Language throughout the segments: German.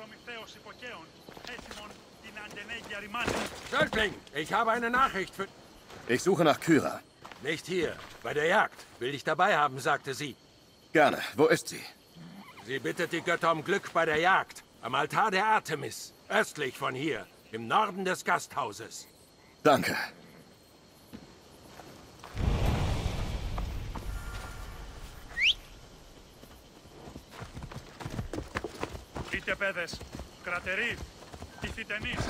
Söldling, ich habe eine Nachricht für... Ich suche nach Kyra. Nicht hier, bei der Jagd. Will dich dabei haben, sagte sie. Gerne. Wo ist sie? Sie bittet die Götter um Glück bei der Jagd. Am Altar der Artemis. Östlich von hier. Im Norden des Gasthauses. Danke. Είτε παιδες, κρατεροί, τυφητενείς.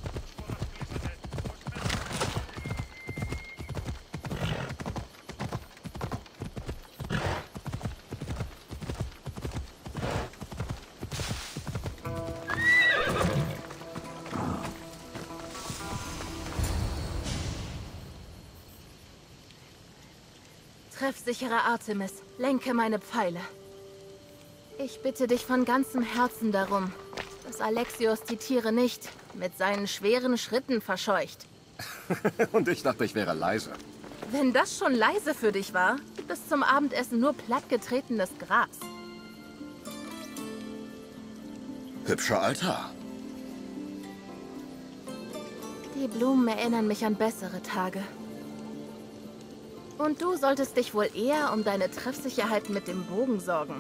Treffsichere Artemis, lenke meine Pfeile. Ich bitte dich von ganzem Herzen darum, dass Alexios die Tiere nicht mit seinen schweren Schritten verscheucht. Und ich dachte, ich wäre leise. Wenn das schon leise für dich war, bis zum Abendessen nur plattgetretenes Gras. Hübscher Altar. Die Blumen erinnern mich an bessere Tage. Und du solltest dich wohl eher um deine Treffsicherheit mit dem Bogen sorgen.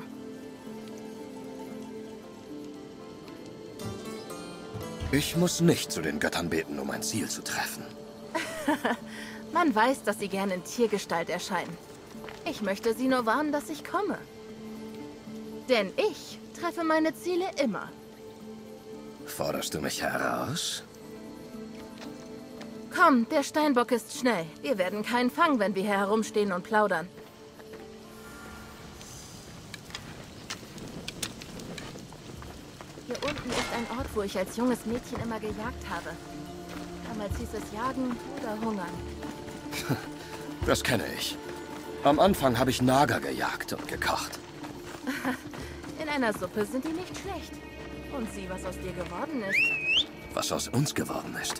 Ich muss nicht zu den Göttern beten, um ein Ziel zu treffen. Man weiß, dass sie gern in Tiergestalt erscheinen. Ich möchte sie nur warnen, dass ich komme. Denn ich treffe meine Ziele immer. Forderst du mich heraus? Komm, der Steinbock ist schnell. Wir werden keinen fangen, wenn wir hier herumstehen und plaudern. Hier unten ist ein Ort, wo ich als junges Mädchen immer gejagt habe. Damals hieß es Jagen oder Hungern. Das kenne ich. Am Anfang habe ich Nager gejagt und gekocht. In einer Suppe sind die nicht schlecht. Und sieh, was aus dir geworden ist. Was aus uns geworden ist.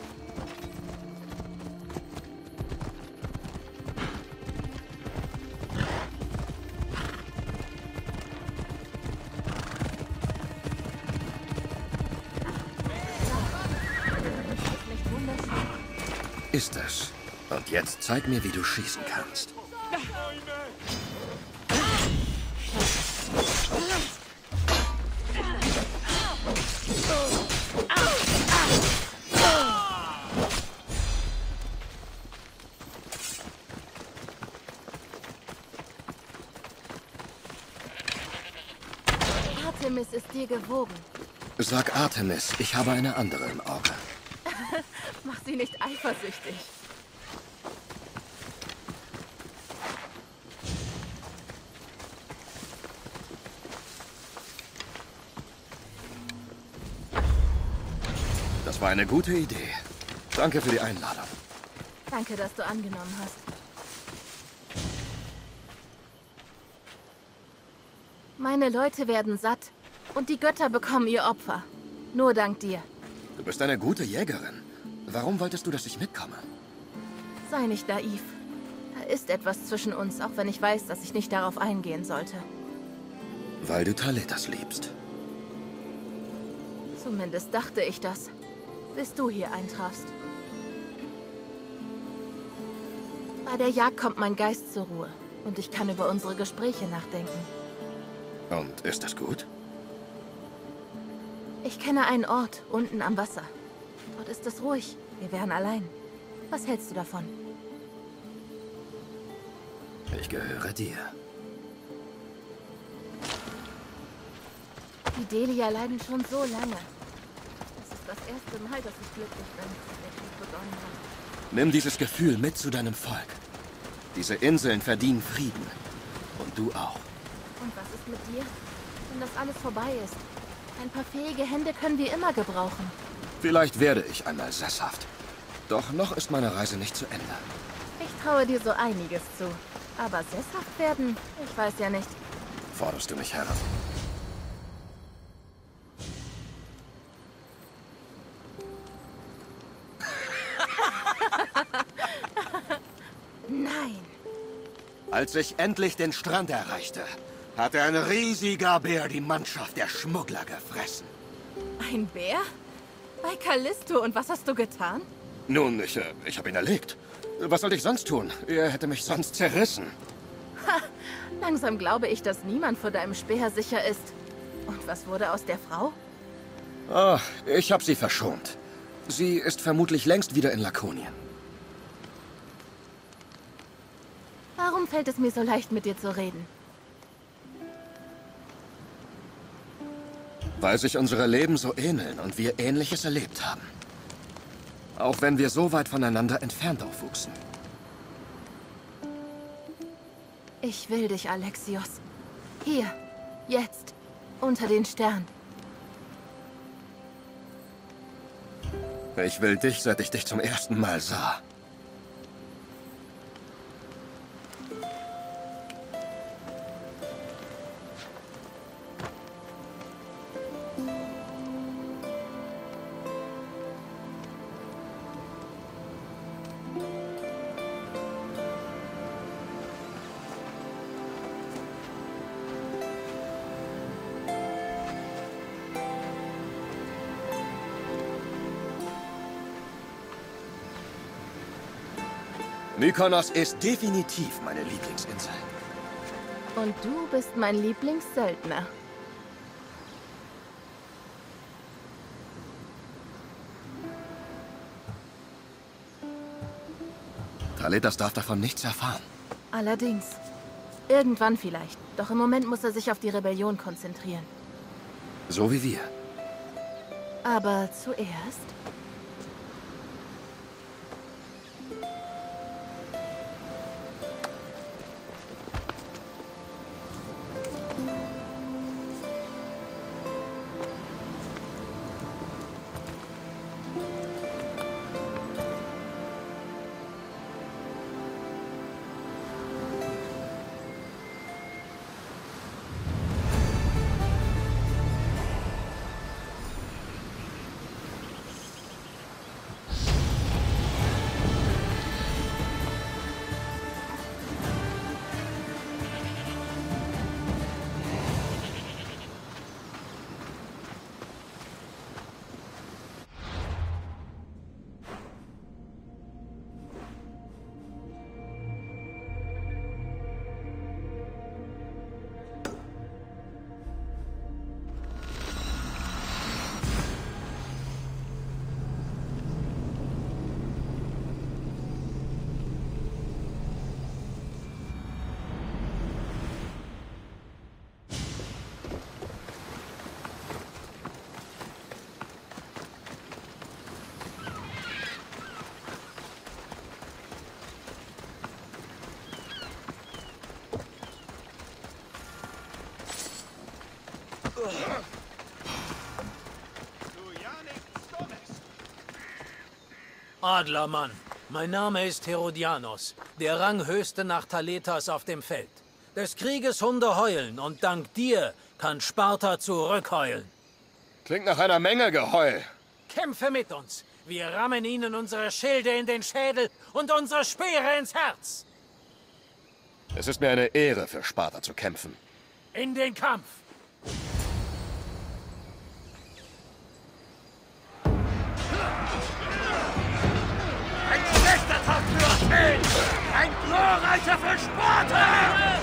Ist es. Und jetzt zeig mir, wie du schießen kannst. Artemis ist dir gewogen. Sag Artemis, ich habe eine andere im Auge. Mach sie nicht eifersüchtig. Das war eine gute Idee. Danke für die Einladung. Danke, dass du angenommen hast. Meine Leute werden satt und die Götter bekommen ihr Opfer. Nur dank dir. Du bist eine gute Jägerin. Warum wolltest du, dass ich mitkomme? Sei nicht naiv. Da ist etwas zwischen uns, auch wenn ich weiß, dass ich nicht darauf eingehen sollte. Weil du Thaletas liebst. Zumindest dachte ich das, bis du hier eintrafst. Bei der Jagd kommt mein Geist zur Ruhe und ich kann über unsere Gespräche nachdenken. Und ist das gut? Ich kenne einen Ort unten am Wasser. Dort ist es ruhig. Wir wären allein. Was hältst du davon? Ich gehöre dir. Die Delia leiden schon so lange. Das ist das erste Mal, dass ich glücklich bin, seit der Krieg begonnen hat. Nimm dieses Gefühl mit zu deinem Volk. Diese Inseln verdienen Frieden. Und du auch. Und was ist mit dir? Wenn das alles vorbei ist. Ein paar fähige Hände können wir immer gebrauchen. Vielleicht werde ich einmal sesshaft. Doch noch ist meine Reise nicht zu Ende. Ich traue dir so einiges zu. Aber sesshaft werden? Ich weiß ja nicht. Forderst du mich heran? Nein. Als ich endlich den Strand erreichte, hatte ein riesiger Bär die Mannschaft der Schmuggler gefressen. Ein Bär? Bei Callisto. Und was hast du getan? Nun, ich habe ihn erlegt. Was sollte ich sonst tun? Er hätte mich sonst zerrissen. Langsam glaube ich, dass niemand vor deinem Speer sicher ist. Und was wurde aus der Frau? Ah, ich habe sie verschont. Sie ist vermutlich längst wieder in Lakonien. Warum fällt es mir so leicht, mit dir zu reden? Weil sich unsere Leben so ähneln und wir Ähnliches erlebt haben. Auch wenn wir so weit voneinander entfernt aufwuchsen. Ich will dich, Alexios. Hier, jetzt, unter den Sternen. Ich will dich, seit ich dich zum ersten Mal sah. Mykonos ist definitiv meine Lieblingsinsel. Und du bist mein Lieblingssöldner. Taletas darf davon nichts erfahren. Allerdings. Irgendwann vielleicht. Doch im Moment muss er sich auf die Rebellion konzentrieren. So wie wir. Aber zuerst... Adlermann, mein Name ist Herodianos, der Ranghöchste nach Taletas auf dem Feld. Des Krieges Hunde heulen und dank dir kann Sparta zurückheulen. Klingt nach einer Menge Geheul. Kämpfe mit uns. Wir rammen ihnen unsere Schilde in den Schädel und unsere Speere ins Herz. Es ist mir eine Ehre, für Sparta zu kämpfen. In den Kampf! Ein schlechter Tag für Athen! Ein glorreicher für Sparta!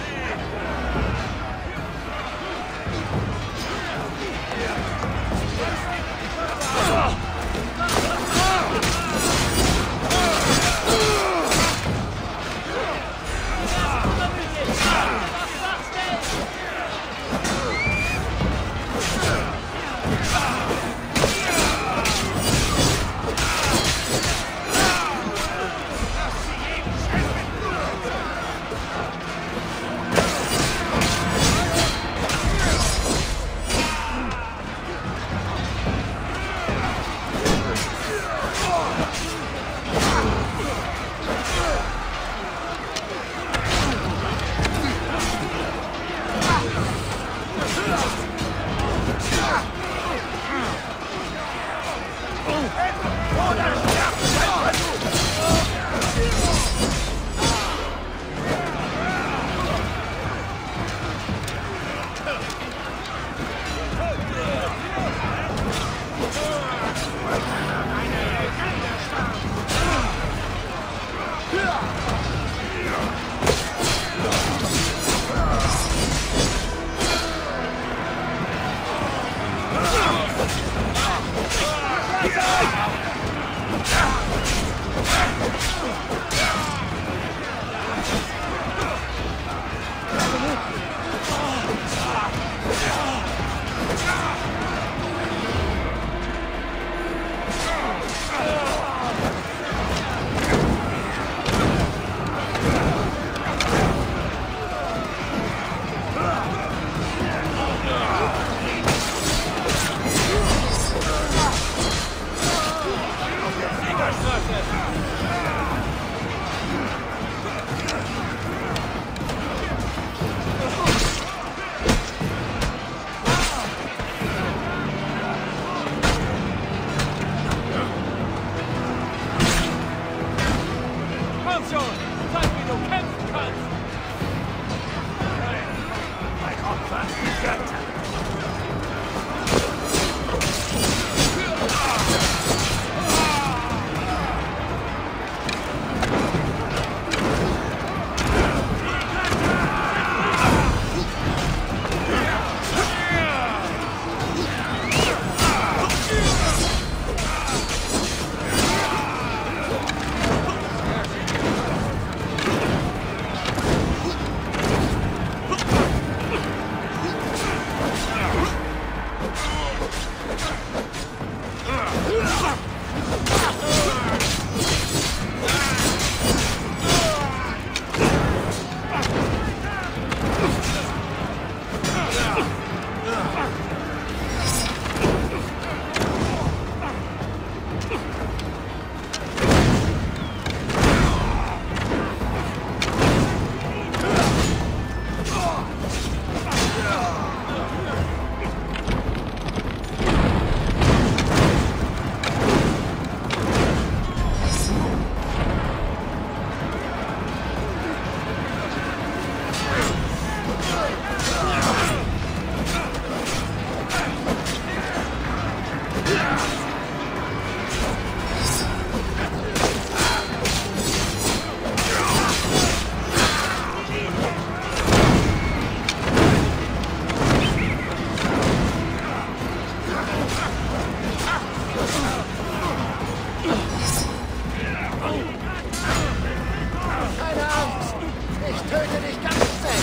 Keine Angst! Ich töte dich ganz schnell!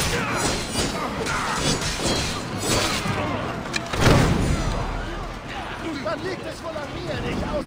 Dann liegt es wohl an mir, dich aus...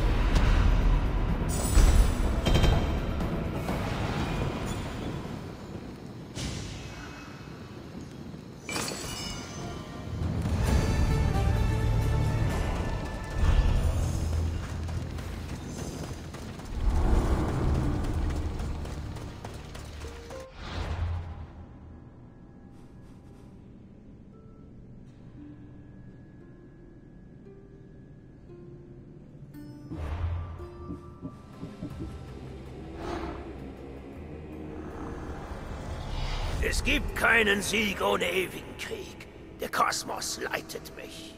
Es gibt keinen Sieg ohne ewigen Krieg. Der Kosmos leitet mich.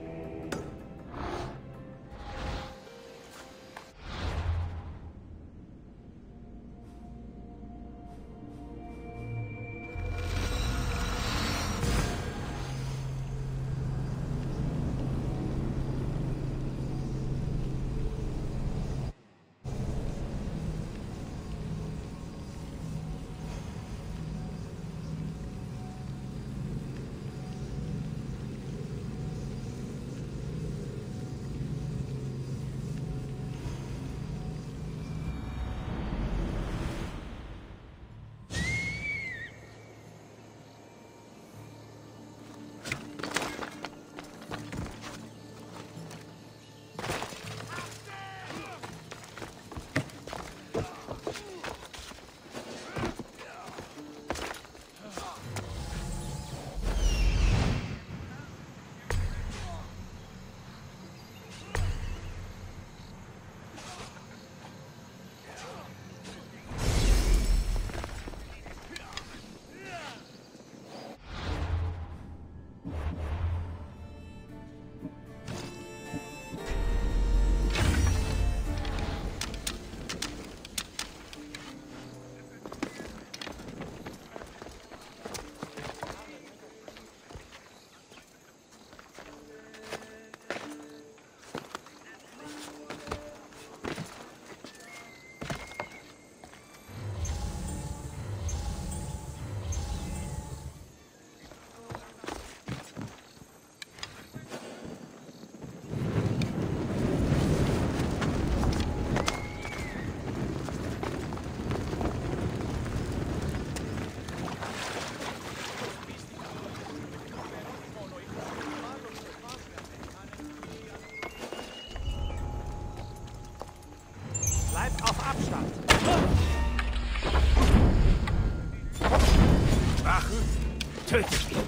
Tötet ihn!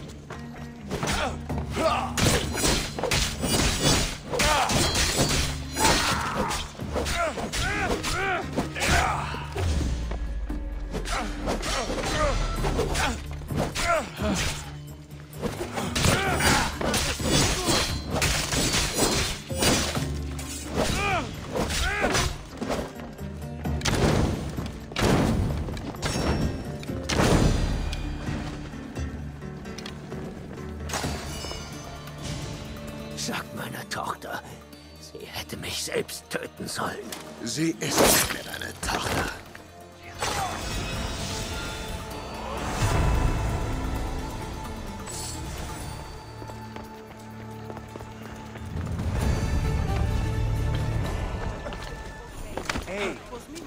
Sag meiner Tochter, sie hätte mich selbst töten sollen. Sie ist nicht mehr deine Tochter. Hey!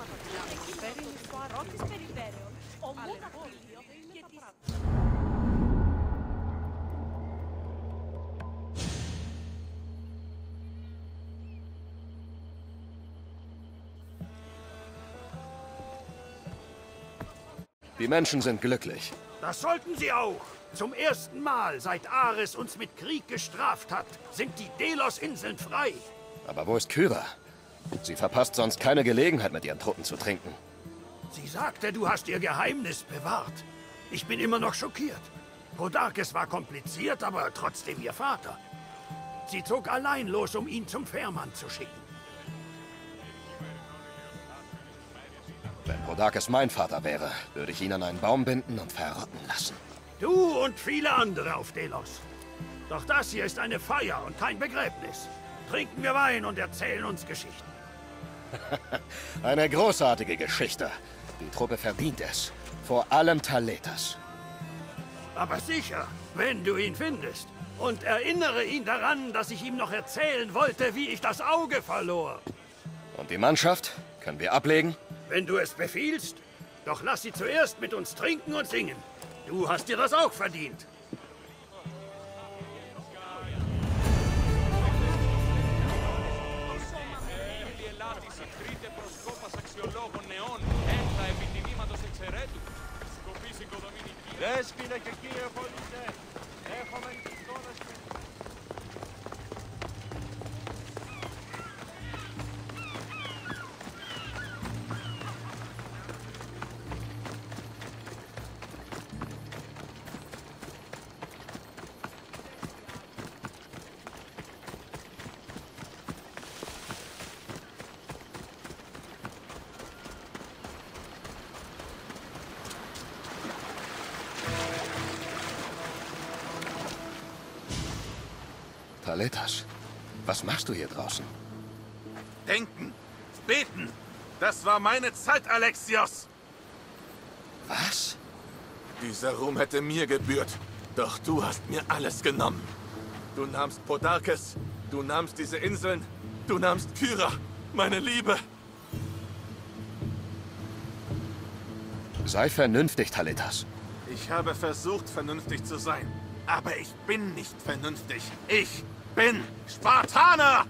Die Menschen sind glücklich. Das sollten sie auch. Zum ersten Mal, seit Ares uns mit Krieg gestraft hat, sind die Delos-Inseln frei. Aber wo ist Kyra? Sie verpasst sonst keine Gelegenheit, mit ihren Truppen zu trinken. Sie sagte, du hast ihr Geheimnis bewahrt. Ich bin immer noch schockiert. Podarkes war kompliziert, aber trotzdem ihr Vater. Sie zog allein los, um ihn zum Fährmann zu schicken. Wenn Podarkes mein Vater wäre, würde ich ihn an einen Baum binden und verrotten lassen. Du und viele andere auf Delos. Doch das hier ist eine Feier und kein Begräbnis. Trinken wir Wein und erzählen uns Geschichten. Eine großartige Geschichte. Die Truppe verdient es. Vor allem Taletas. Aber sicher, wenn du ihn findest. Und erinnere ihn daran, dass ich ihm noch erzählen wollte, wie ich das Auge verlor. Und die Mannschaft? Können wir ablegen? Wenn du es befiehlst. Doch lass sie zuerst mit uns trinken und singen. Du hast dir das auch verdient. Δέσποινα και κύριε πολίτε, έχουμε εικόνες και... Taletas, was machst du hier draußen? Denken, beten, das war meine Zeit, Alexios. Was? Dieser Ruhm hätte mir gebührt, doch du hast mir alles genommen. Du nahmst Podarkes, du nahmst diese Inseln, du nahmst Kyra, meine Liebe. Sei vernünftig, Taletas. Ich habe versucht, vernünftig zu sein, aber ich bin nicht vernünftig. Ich bin Spartaner!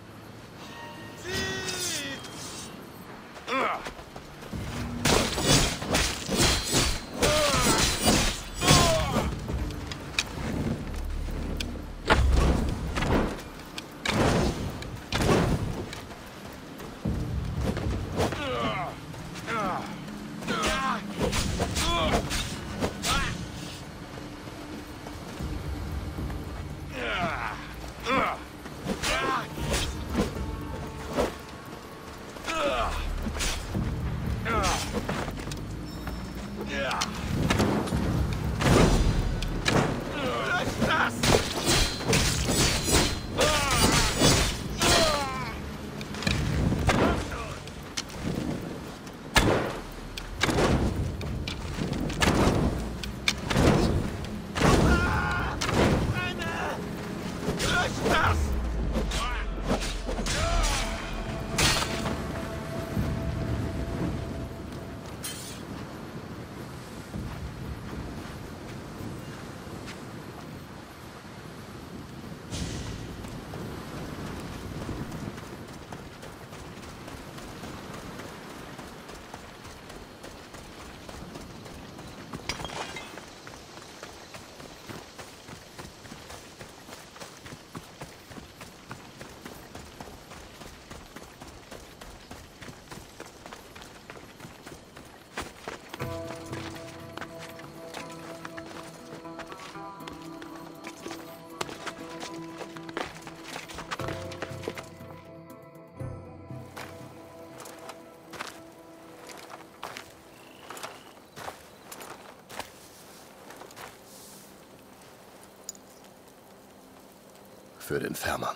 Für den Fährmann.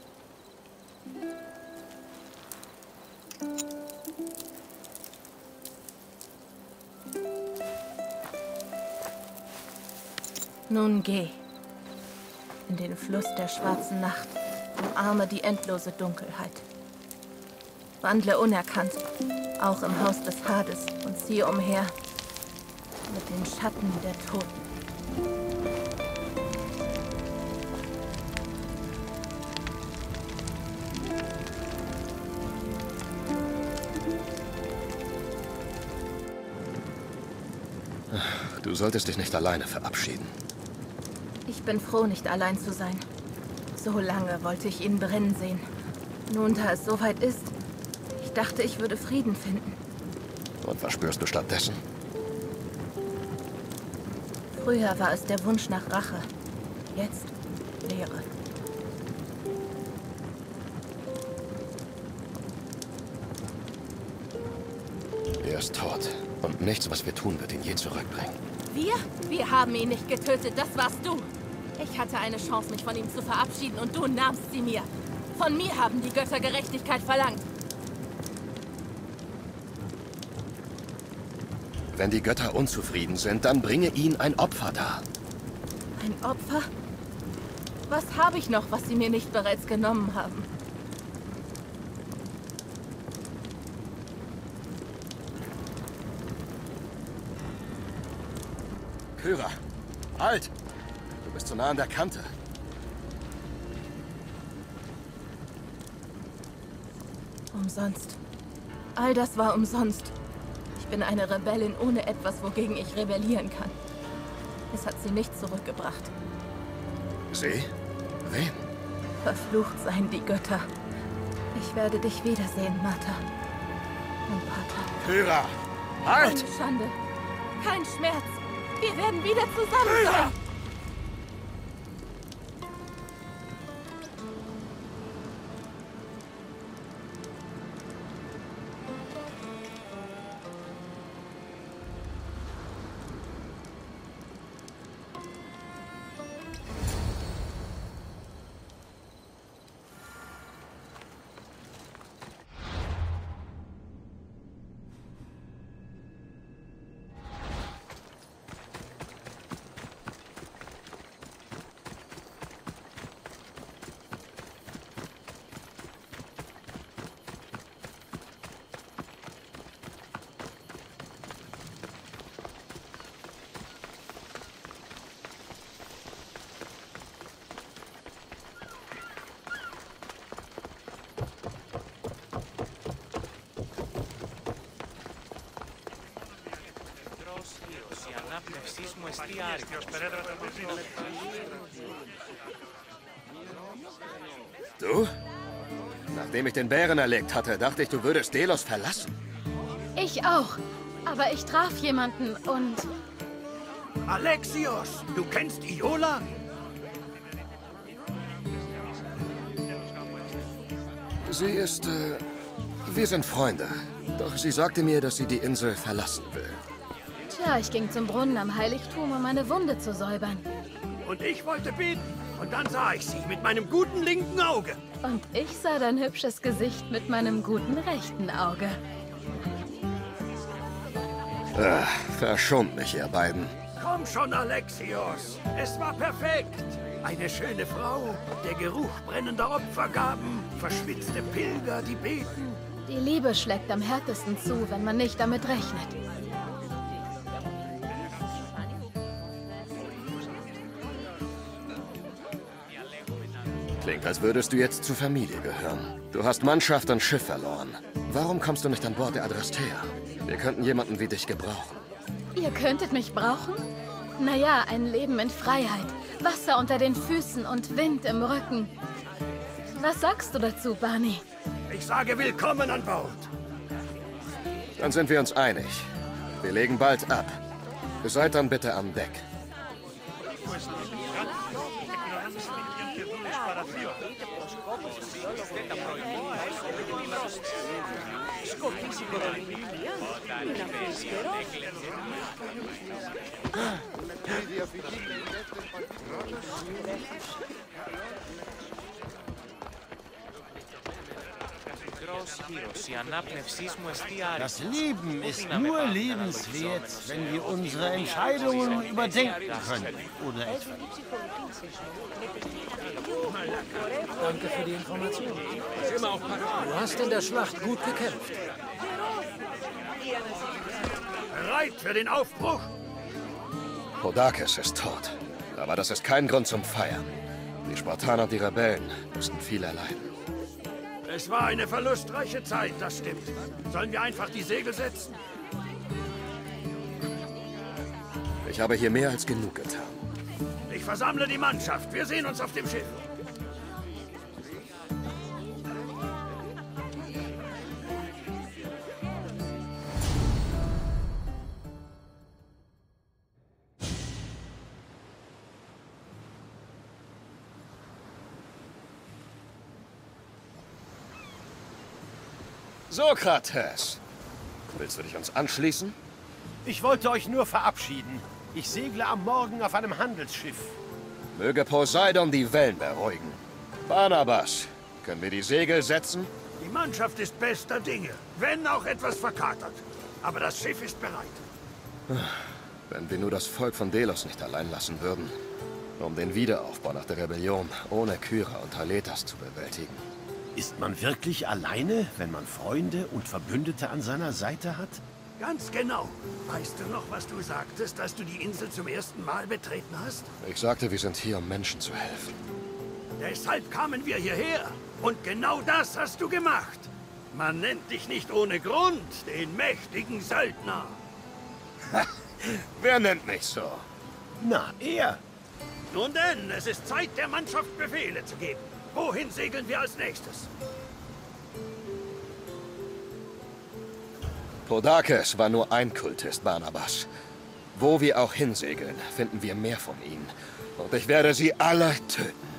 Nun geh. In den Fluss der schwarzen Nacht. Umarme die endlose Dunkelheit. Wandle unerkannt, auch im Haus des Hades, und ziehe umher mit den Schatten der Toten. Du solltest dich nicht alleine verabschieden. Ich bin froh, nicht allein zu sein. So lange wollte ich ihn brennen sehen. Nun, da es soweit ist, ich dachte, ich würde Frieden finden. Und was spürst du stattdessen? Früher war es der Wunsch nach Rache. Jetzt Leere. ist tot. Und nichts, was wir tun, wird ihn je zurückbringen. Wir? Wir haben ihn nicht getötet, das warst du. Ich hatte eine Chance, mich von ihm zu verabschieden und du nahmst sie mir. Von mir haben die Götter Gerechtigkeit verlangt. Wenn die Götter unzufrieden sind, dann bringe ihnen ein Opfer dar. Ein Opfer? Was habe ich noch, was sie mir nicht bereits genommen haben? Kyra, halt! Du bist zu nah an der Kante. Umsonst. All das war umsonst. Ich bin eine Rebellin ohne etwas, wogegen ich rebellieren kann. Es hat sie nicht zurückgebracht. Sie? Wen? Verflucht seien die Götter. Ich werde dich wiedersehen, Martha. Und Pater. Kyra! Halt! Keine Schande. Kein Schmerz. Wir werden wieder zusammen sein. Du? Nachdem ich den Bären erlegt hatte, dachte ich, du würdest Delos verlassen. Ich auch. Aber ich traf jemanden und... Alexios, du kennst Iola? Sie ist, wir sind Freunde. Doch sie sagte mir, dass sie die Insel verlassen will. Tja, ich ging zum Brunnen am Heiligtum, um meine Wunde zu säubern. Und ich wollte beten. Und dann sah ich sie mit meinem guten linken Auge. Und ich sah dein hübsches Gesicht mit meinem guten rechten Auge. Verschont mich, ihr beiden. Komm schon, Alexios. Es war perfekt. Eine schöne Frau, der Geruch brennender Opfergaben, verschwitzte Pilger, die beten. Die Liebe schlägt am härtesten zu, wenn man nicht damit rechnet. Klingt, als würdest du jetzt zur Familie gehören. Du hast Mannschaft und Schiff verloren. Warum kommst du nicht an Bord der Adrastea? Wir könnten jemanden wie dich gebrauchen. Ihr könntet mich brauchen? Naja, ein Leben in Freiheit. Wasser unter den Füßen und Wind im Rücken. Was sagst du dazu, Barney? Ich sage willkommen an Bord. Dann sind wir uns einig. Wir legen bald ab. Seid dann bitte am Deck. Das Leben ist nur lebenswert, wenn wir unsere Entscheidungen überdenken können, oder etwa? Danke für die Information. Du hast in der Schlacht gut gekämpft. Bereit für den Aufbruch? Podarkes ist tot. Aber das ist kein Grund zum Feiern. Die Spartaner und die Rebellen mussten viel erleiden. Es war eine verlustreiche Zeit, das stimmt. Sollen wir einfach die Segel setzen? Ich habe hier mehr als genug getan. Ich versammle die Mannschaft. Wir sehen uns auf dem Schiff. Sokrates! Willst du dich uns anschließen? Ich wollte euch nur verabschieden. Ich segle am Morgen auf einem Handelsschiff. Möge Poseidon die Wellen beruhigen. Barnabas, können wir die Segel setzen? Die Mannschaft ist bester Dinge, wenn auch etwas verkatert. Aber das Schiff ist bereit. Wenn wir nur das Volk von Delos nicht allein lassen würden, um den Wiederaufbau nach der Rebellion ohne Kyra und Haletas zu bewältigen. Ist man wirklich alleine, wenn man Freunde und Verbündete an seiner Seite hat? Ganz genau. Weißt du noch, was du sagtest, als du die Insel zum ersten Mal betreten hast? Ich sagte, wir sind hier, um Menschen zu helfen. Deshalb kamen wir hierher. Und genau das hast du gemacht. Man nennt dich nicht ohne Grund den mächtigen Söldner. Wer nennt mich so? Na, er. Nun denn, es ist Zeit, der Mannschaft Befehle zu geben. Wohin segeln wir als nächstes? Podakes war nur ein Kultist, Barnabas. Wo wir auch hinsegeln, finden wir mehr von ihnen. Und ich werde sie alle töten.